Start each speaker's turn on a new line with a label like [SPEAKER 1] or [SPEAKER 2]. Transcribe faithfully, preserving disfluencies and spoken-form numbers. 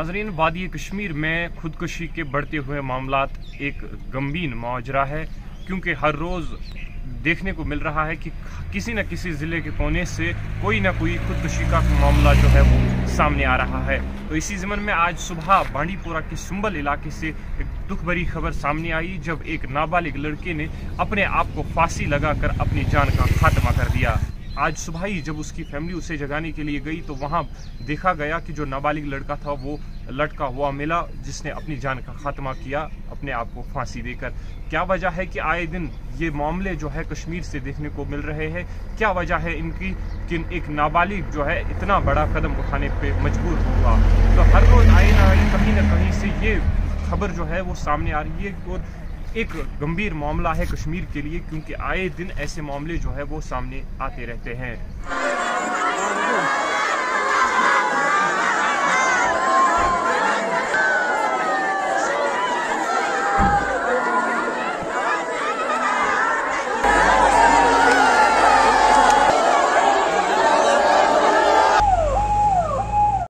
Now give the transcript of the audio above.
[SPEAKER 1] नाजरीन, वादी कश्मीर में खुदकुशी के बढ़ते हुए मामलात एक गमगीन माजरा है, क्योंकि हर रोज़ देखने को मिल रहा है कि किसी न किसी ज़िले के कोने से कोई ना कोई खुदकुशी का मामला जो है वो सामने आ रहा है। तो इसी ज़मन में आज सुबह बांडीपोरा के सुंबल इलाके से एक दुख भरी खबर सामने आई, जब एक नाबालिग लड़के ने अपने आप को फांसी लगाकर अपनी जान का खात्मा कर दिया। आज सुबह ही जब उसकी फैमिली उसे जगाने के लिए गई तो वहां देखा गया कि जो नाबालिग लड़का था वो लटका हुआ मिला, जिसने अपनी जान का खात्मा किया अपने आप को फांसी देकर। क्या वजह है कि आए दिन ये मामले जो है कश्मीर से देखने को मिल रहे हैं? क्या वजह है इनकी कि एक नाबालिग जो है इतना बड़ा कदम उठाने पे मजबूर हुआ? तो हर रोज आए ना आए कहीं ना कहीं से ये खबर जो है वो सामने आ रही है और एक गंभीर मामला है कश्मीर के लिए, क्योंकि आए दिन ऐसे मामले जो है वो सामने आते रहते हैं।